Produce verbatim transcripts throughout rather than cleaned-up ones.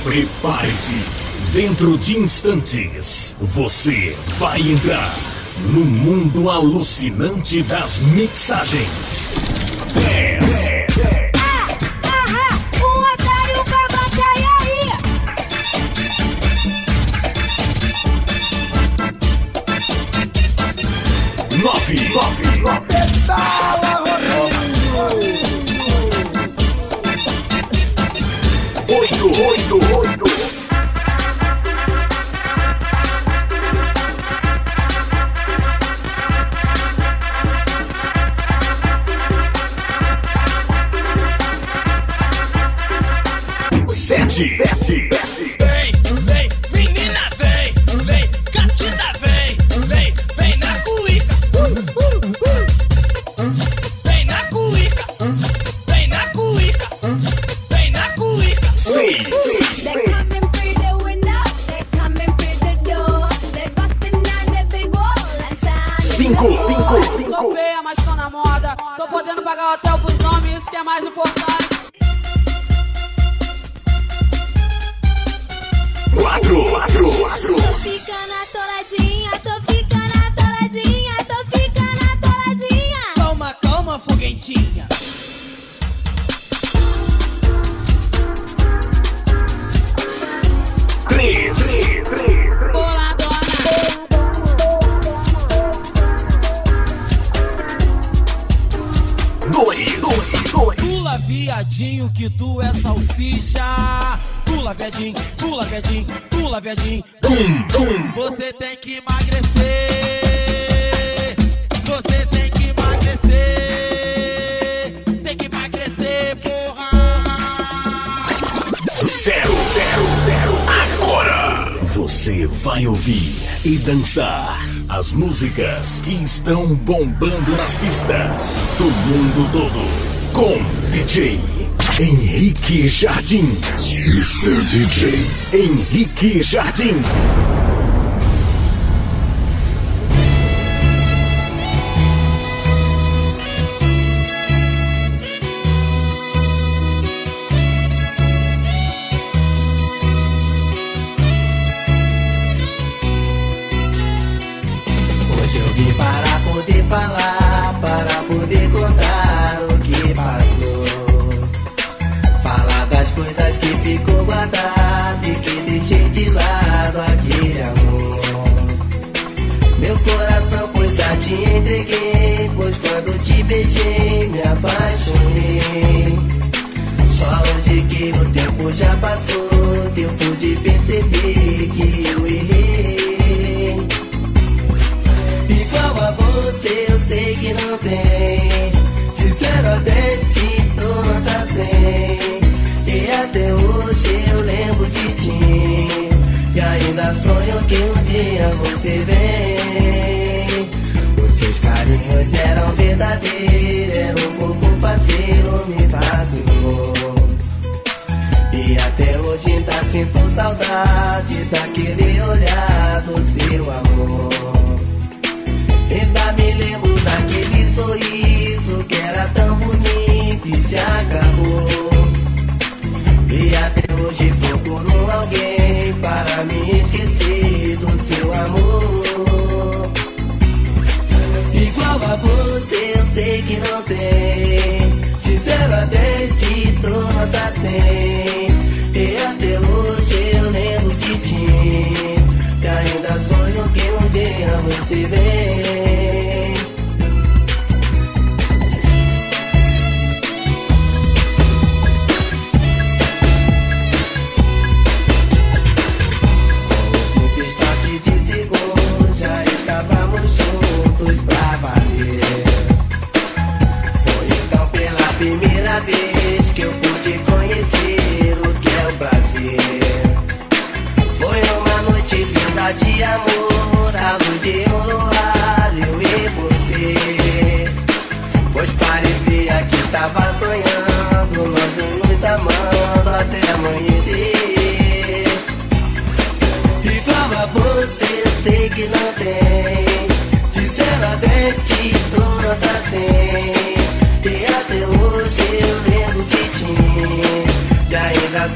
Prepare-se. Dentro de instantes, você vai entrar no mundo alucinante das mixagens. dez. Nove. Pedala, Rodrigo. Oito. Oito. Oito. Sete. Sete. Vem, vem, menina, vem, vem, gatita, vem, vem, vem na cuíca. Uh, uh, uh. Vem na cuíca, vem na cuíca, vem na cuíca. Seis. Cinco. Cinco. Sou feia, mas tô na moda. Tô podendo pagar o hotel pros homens, isso que é mais importante. Quatro. Quatro. Quatro. Tô ficando atoradinha, tô ficando atoradinha, tô ficando atoradinha. Calma, calma, foguentinha. Três. Três. Boladona. Dois. Dois. Pula, viadinho, que tu é salsicha. Pula, viadinho, pula, viadinho, pula, viadinho. Um. Você tem que emagrecer. Você tem que emagrecer. Tem que emagrecer, porra. Zero. Zero. Zero. Agora você vai ouvir e dançar as músicas que estão bombando nas pistas do mundo todo com D J Henrique Jardim. mister D J Henrique Jardim. Hoje eu vim para poder falar, para poder contar o que passou. Falar das coisas que ficou guardado e que deixei de lado aquele amor. Meu coração, pois já te entreguei, pois quando te beijei me apaixonei. Só hoje que o tempo já passou, que eu pude perceber que eu errei. Igual a você eu sei que não tem, de zero a dez de tu não tá cem. E até hoje eu lembro de ti, e ainda sonho que um dia você vem. Os seus carinhos eram verdadeiros, era um pouco parceiro, me fascinou. E até hoje ainda sinto saudade daquele olhar do seu amor. Ainda me lembro daquele sorriso que era tão bonito e se acabou. E até hoje procuro alguém para me esquecer do seu amor. Igual a você eu sei que não tem, de zero a dez de tu nota cem. E até hoje eu lembro de ti, e ainda sonho que um dia você vem. Com um simples toque de segundo já estávamos juntos pra valer. Foi então pela primeira vez que eu pude conhecer o que é o prazer. Foi uma noite linda de amor, a luz de um luar, eu e você. Pois parecia que estava sonhando, nós nos amando até amanhecer. Igual a você eu sei que não tem, de zero a dez de tu nota cem. E até hoje eu lembro de ti, e ainda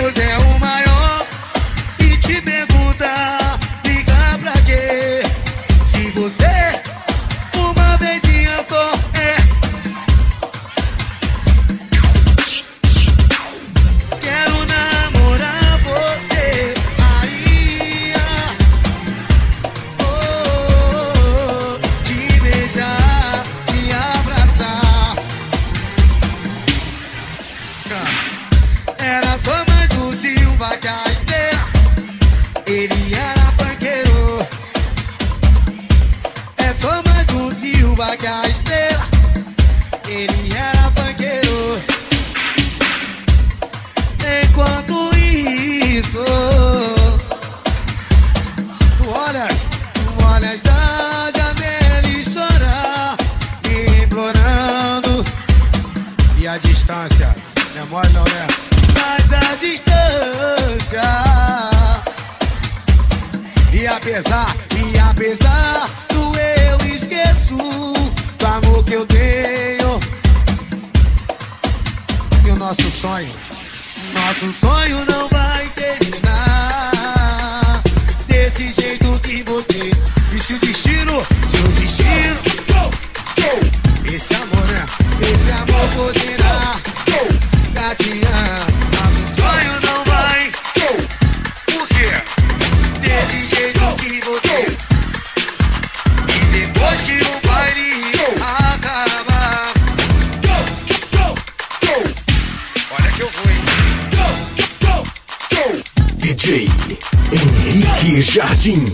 Deus é o maior e te pergunta, liga pra quê? Se você uma vezinha só é. Quero namorar você aí, oh, oh, oh, te beijar, te abraçar. Era só mais o Silva que a estrela, ele era banqueiro. É só mais um Silva que a estrela, ele era banqueiro. Enquanto isso, tu olhas, tu olhas da janela e chora, me implorando. E a distância, não é mole não, né? Mas a distância, e apesar, e apesar do eu esqueço do amor que eu tenho. E o nosso sonho, nosso sonho não vai terminar desse jeito que você disse o destino, seu destino. Esse amor, né? Esse amor poderá gatinhar. Nosso sonho não vai. Por quê? Desse jeito que você. E depois que o baile acabar, olha que eu vou, hein? D J Henrique Jardim.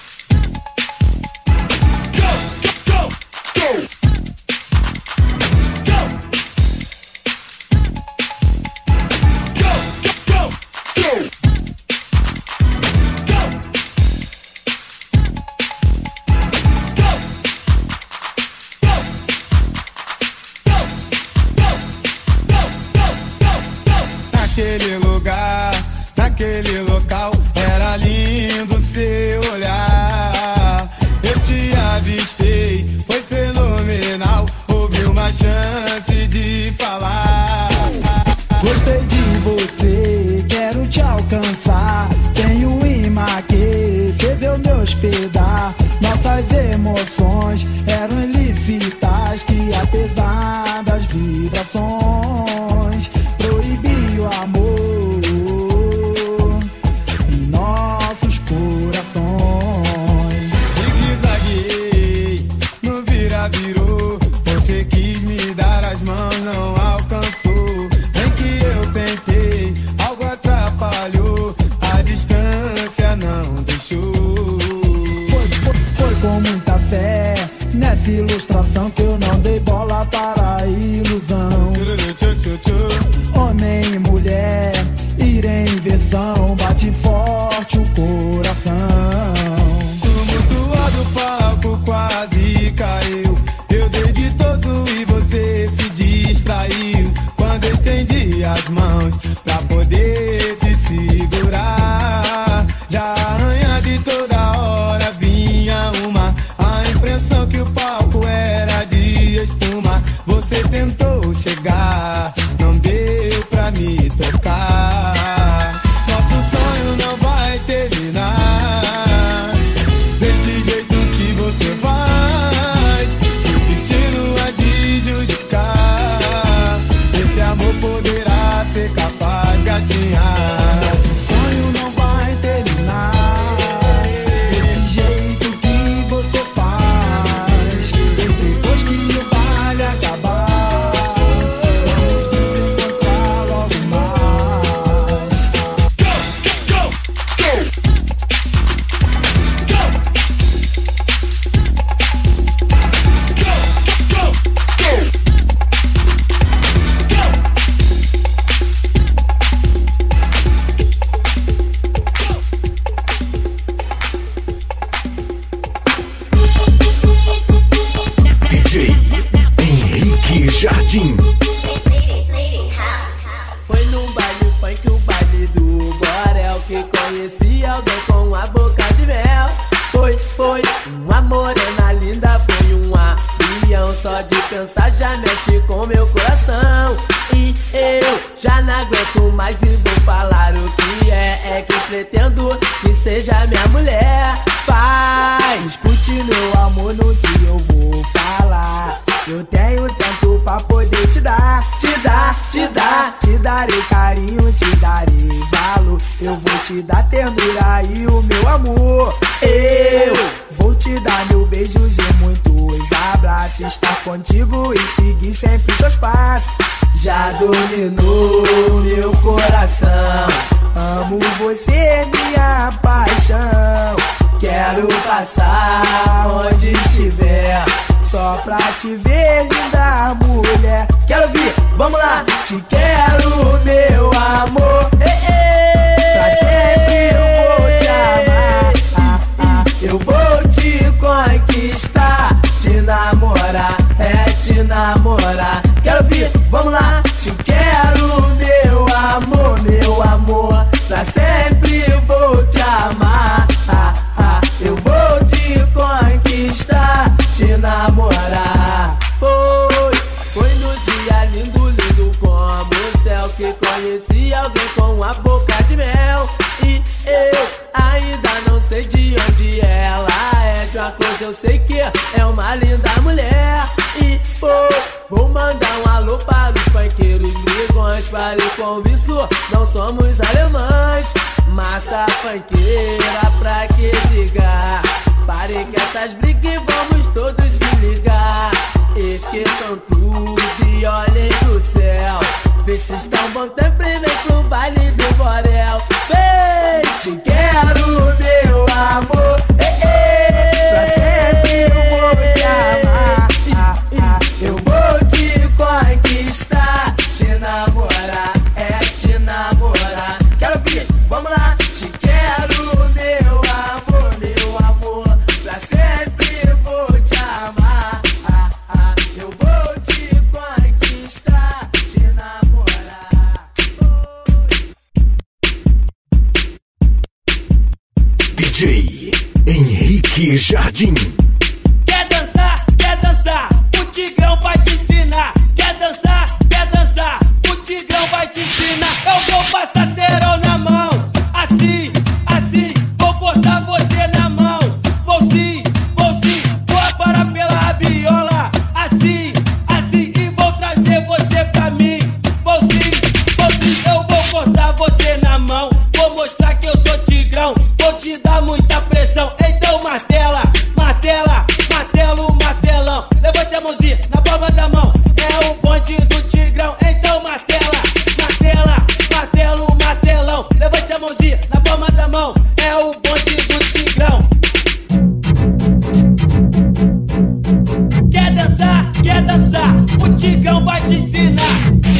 Naquele lugar, naquele local, era lindo seu olhar. Eu te avistei, foi fenomenal. Houve uma chance de falar. Gostei de você, quero te alcançar. Tenho um imã que fez me hospedar. Nossas emoções eram ilícitas, que apesar das vibrações proibia o amor em nossos corações. Zigue-zagueei, no vira-virou. Você quis me dar as mãos, não alcançou. Nem que eu tentei, algo atrapalhou. A distância não deixou. Foi, foi, foi com muita fé nessa ilustração que eu não dei bola para a ilusão. Homem e mulher, ir em inversão, bate forte o coração. Tumultuado o palco quase caiu. Eu dei de todo e você se distraiu. Quando eu estendi as mãos pra poder te segurar, já arranha de toda hora vinha uma a impressão que o palco era de espuma. Você tentou chegar, não deu pra me tocar. Nosso sonho não vai terminar desse jeito que você faz. Seu destino é de judicar. Esse amor poderá ser capaz de gatinhar. Nosso sonho não vai terminar desse jeito que você faz. Depois que o baile acabar, vamos nos encontrar logo mais. D J Henrique Jardim. Foi num baile funk, o baile do Borel, que conheci alguém com a boca de mel. Foi, foi, uma morena linda, foi um avião. Só de pensar já mexe com meu coração. E eu já não aguento mais e vou falar o dar, te dar. Te darei carinho, te darei valor. Eu vou te dar ternura e o meu amor. Eu vou te dar mil beijos e muitos abraços. Estar contigo e seguir sempre seus passos. Já dominou meu coração. Amo você, minha paixão. Quero passar onde estiver, só pra te ver, linda mulher. Quero vir, vamos lá. Te quero, meu amor. Ei, ei. Pra sempre eu vou te amar. Ah, ah. Eu vou te conquistar, te namorar, é te namorar. Quero vir, vamos lá. Te quero, meu amor, meu amor. Pra sempre eu vou te amar. Ah, ah. Eu vou te conquistar, te namorar. Foi, foi no dia lindo, lindo como o céu, que conheci alguém com a boca de mel. E eu ainda não sei de onde ela é. De uma coisa eu sei que é uma linda mulher. E oh, vou mandar um alô para os funkeiros ligões. Pare com isso, não somos alemães. Massa funkeira, pra que ligar? Pare com essas brigas e vamos todos se ligar. Esqueçam tudo e olhem pro céu. Vê se estão bom tempo e vem pro baile do Borel. Vem! Te quero, meu amor. Ei, ei. Pra sempre eu vou te amar. Ah, ah. Eu vou te conquistar, te namorar, é te namorar. Quero vir, vamos lá. Te quero, meu amor, meu amor. Pra sempre eu vou te amar. Ah, ah. Eu vou te conquistar, te namorar. D J Henrique Jardim. Quer dançar, quer dançar, o Tigrão vai te ensinar. Quer dançar, quer dançar, o Tigrão vai te ensinar. Eu vou passar cerol na mão, assim, assim, vou cortar você na mão. Vou sim, vou sim, vou parar pela rabiola, assim, assim, e vou trazer você pra mim. Vou sim, vou sim, eu vou cortar você na mão. Vou mostrar que eu sou Tigrão, vou te dar muita pressão. Então martela, martela, martelo, martelão. Levante a mãozinha na palma da mão, é o bonde do Tigrão. Então martela, martela, martelo, martelão. Levante a mãozinha na palma da mão, é o bonde do Tigrão. Quer dançar, quer dançar, o Tigrão vai te ensinar.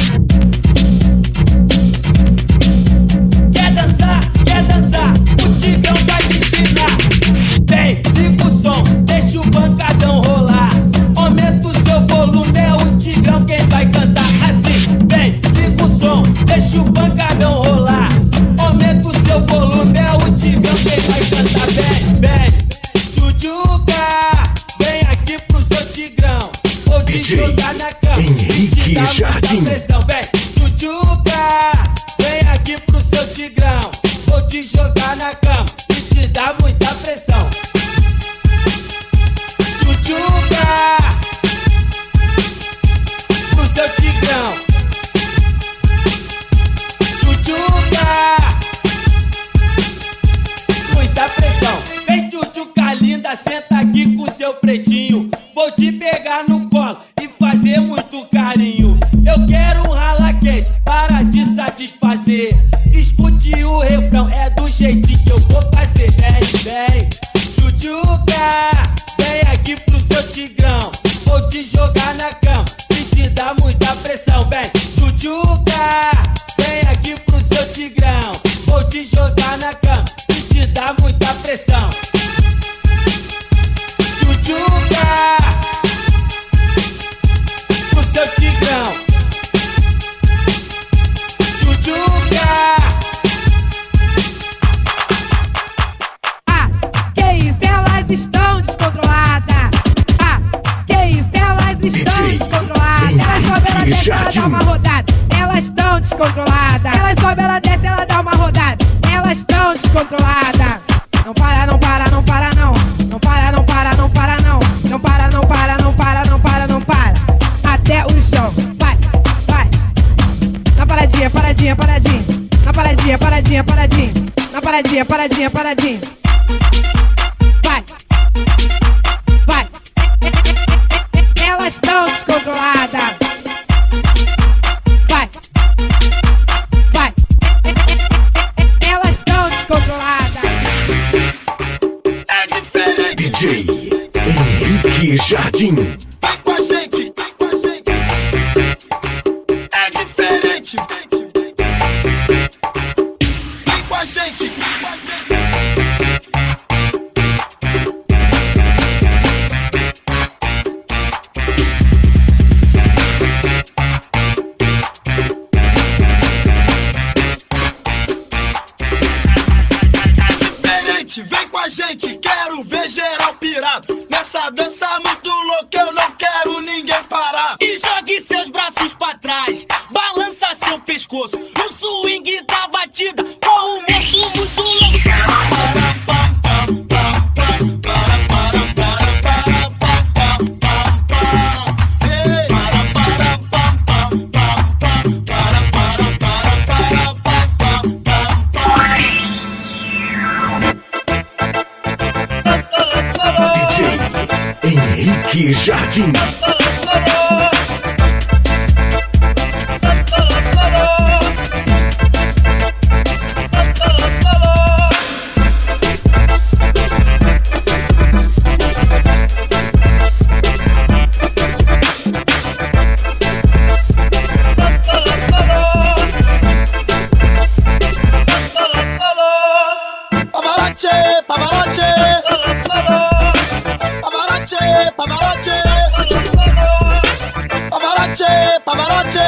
Quer dançar, quer dançar, o Tigrão vai te ensinar. Vem, liga o som, deixa o pancadão rolar. Aumenta o seu volume, é o Tigrão quem vai cantar assim. Vem, liga o som, deixa o pancadão rolar. Aumenta o seu volume, é o Tigrão quem vai cantar. Vem, vem, tchutchuca, vem aqui pro seu Tigrão. Vou te D J jogar na cama, Henrique te dar Jardim. muita pressão. Vem, tchutchuca, vem aqui pro seu Tigrão. Vou te jogar na cama e te dar muita pressão. Tchutchuca, pro seu Tigrão. Tchutchuca, muita pressão. Vem, tchutchuca linda, senta aqui com seu pretinho. Vou te pegar no colo e fazer muito carinho. Eu quero um rala quente para te satisfazer. Escute o refrão, é do jeitinho que eu vou fazer. Vem, vem, tchutchuca, vem aqui pro seu Tigrão. Vou te jogar na cama e te dar muita pressão. Vem, tchutchuca, vem aqui pro seu Tigrão. Vou te jogar na cama e te dar muita pressão. Tchutchuca, pro seu Tigrão. Tchutchuca. Ah, que isso, elas estão descontroladas. Ah, que isso, elas estão D J descontroladas. Elas sobem, ela desce, ela dá uma rodada. Elas estão descontroladas. Elas sobem, ela desce, ela dá uma rodada. Elas estão descontroladas. Não para, não para, não para, não. Não para, não para, não para, não. Não para, não para, não para, não para, não para. Até o chão. Vai, vai, paradinha, paradinha, paradinha. Na paradinha, paradinha, paradinha. Vai. Vai. Elas estão descontroladas. Vai. Vai. Elas estão descontroladas. É diferente. D J Henrique Jardim. Vai com a gente, vai com a gente. É diferente. Vai com a gente, vai com a gente. Vem com a gente, quero ver geral pirado. Nessa dança muito louca eu não quero ninguém parar. E jogue seus braços pra trás, balança seu pescoço no swing da batida, com o movimento muito louco. Henrique Jardim. Pavarotti, Pavarotti. Pavarotti, Pavarotti, Pavarotti,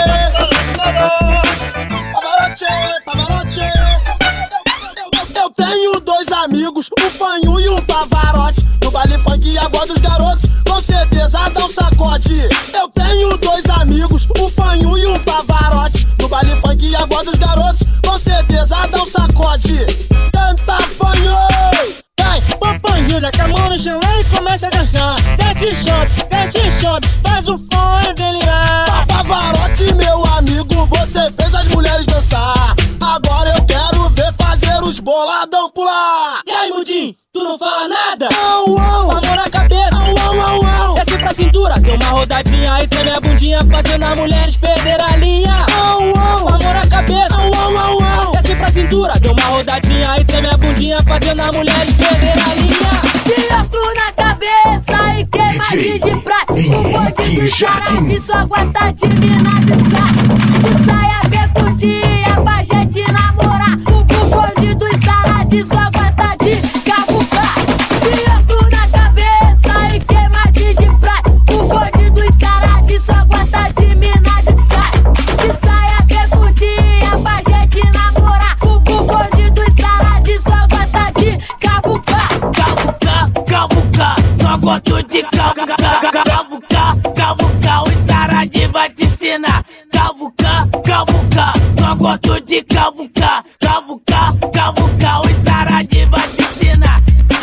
Pavarotti, Pavarotti. Eu tenho dois amigos, um fanho e um Pavarotti. No baile funk e a voz dos garotos, com certeza dá um sacode. Eu tenho dois amigos, um fanho e um Pavarotti. No baile funk e a voz dos garotos, com certeza dá um sacode. Canta, fanho! Vai, papangira, com a mão no chão e começa a dançar. Desce, sobe, desce, sobe, faz o fone delirar. Pavarotti, meu amigo, você fez as mulheres dançar. Agora eu quero ver fazer os boladão pular. E aí, Mudim, tu não fala nada? Au, au. Com a mão na cabeça, Au, au, au, au. desce pra cintura, deu uma rodadinha e treme a bundinha, fazendo as mulheres perder a linha. Au, au. Com a mão na cabeça, Au, au, au, au. desce pra cintura, deu uma rodadinha e treme a bundinha, fazendo as mulheres perder a linha. Piroco na cabeça e queima D J de prata. O Henrique bonde do Jardim. cara que só gosta de mina de saco. De saia bem curtinha pra gente namorar. O bonde dos saradis só gosta de cavucar. Piroco na cabeça e queima de prata. O bonde dos saradis só gosta de mina de saco. De saia bem curtinha pra gente namorar. O bonde dos saradis só gosta de cavucar. Cavucar, cavucar, só gosto de cavucar. Cavucar, cavucar, o Saradi vai te ensinar. Cavucar, cavucar, só gosto de cavucar. Cavucar, cavucar, o Saradi vai te ensinar.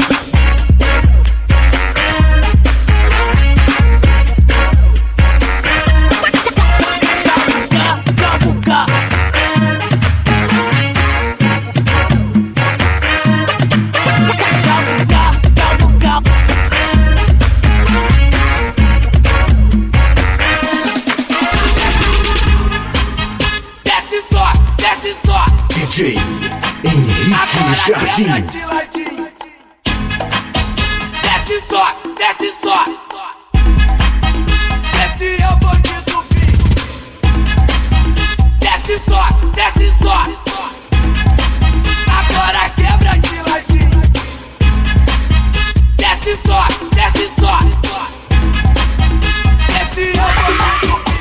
Cavucar, cavucar. Cavucar, cavucar. Desce só, desce só. D J Henrique Jardim. Quebra de ladinho. Desce só, desce só. Desce é o bonde do vinho. Desce só, desce só. Agora quebra de ladinho. Desce só, desce só. Desce é o bonde do vinho.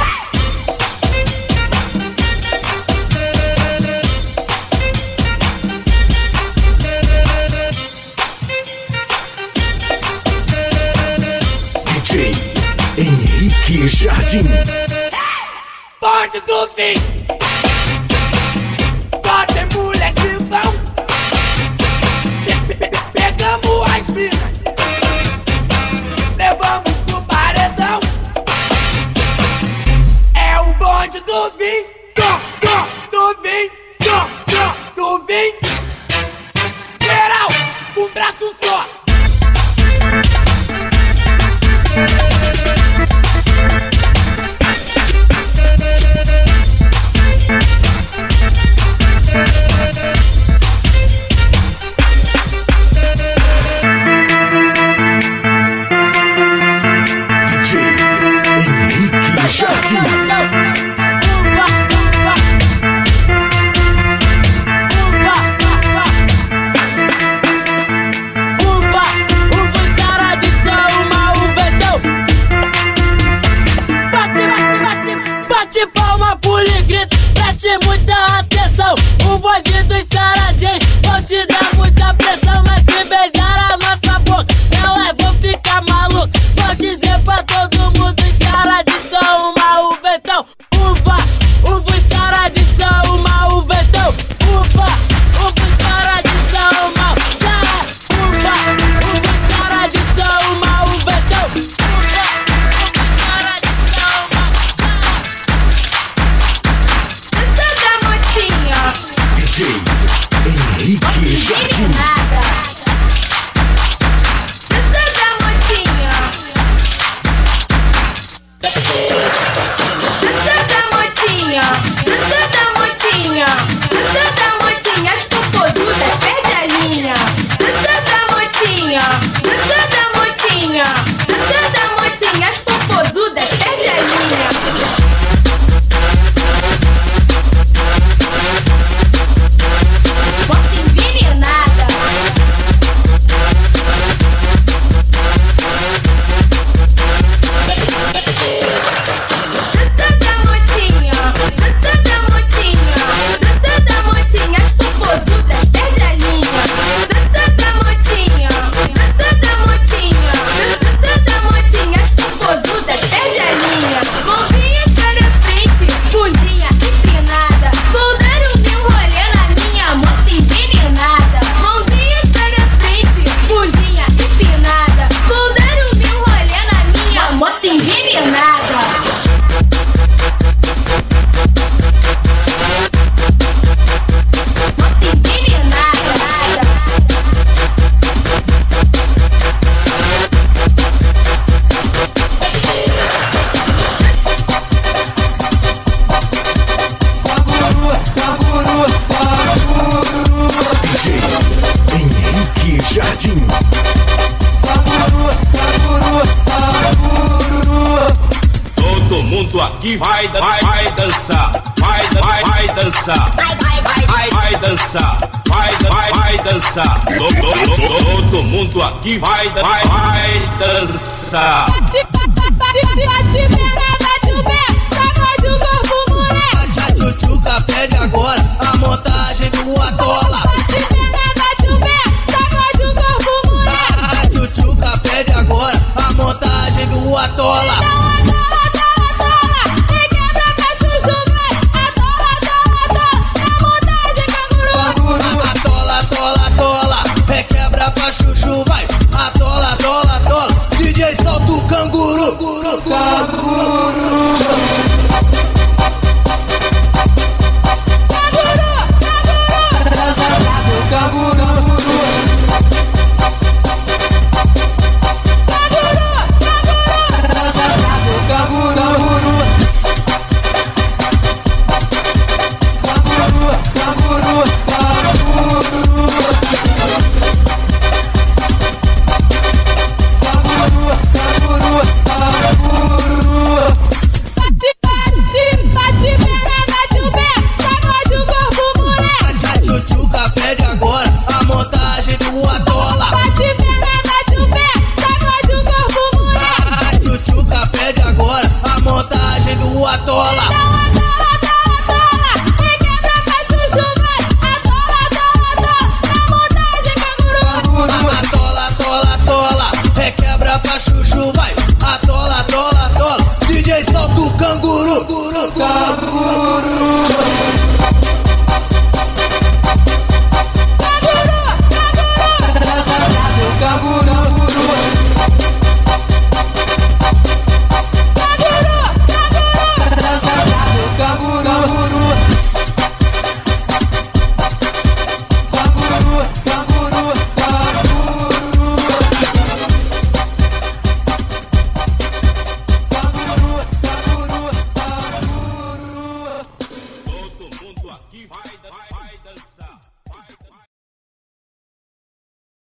D J Henrique Jardim. Bonde do vinho. Só tem moleque bom. Pe- pe- pe- Pegamos as minas, levamos pro paredão. É o bonde do vinho, do, do, do vinho, do, do. grito, preste muita atenção. O bonde dos saradinhos vão te dar muita pressão. Mas se beijar a nossa boca, elas vão ficar malucas. Vou dizer pra todo mundo, os saradinhos são uma uva, então. Uva, uva, os saradinhos são uma uva, então. Uva, uva, os saradinhos são uma uva. Uva, uva, os saradinhos são uma uva, então. Uva, uva, os saradinhos são uma uva. Dança da motinha. D J Henrique Jardim. Dança da motinha. Dança da motinha. Dança da motinha. Dança da motinha. As popozudas perde a linha. Dança da motinha. Dança da motinha. Dança da motinha. As popozudas perde a linha. Bota envenenada. Dança da motinha. Dança da motinha. Dança da motinha. As popozudas perde a linha. Dança da motinha. Dança da motinha. Dança da motinha. As popozudas perde a linha. Mãozinhas para frente, bundinha empinada. Vou dar o meu rolê na minha moto envenenada. Mãozinhas para frente, bundinha empinada. Vou dar o meu rolê na minha moto envenenada. Moto envenenada. D J Henrique Jardim. Todo mundo aqui vai, vai, vai dançar, vai, vai, vai dançar, vai, vai, vai, vai, vai dançar, vai, vai, vai dançar. Todo, todo, todo mundo aqui vai, vai, vai dançar. Bate, bate, bate, bate, bate,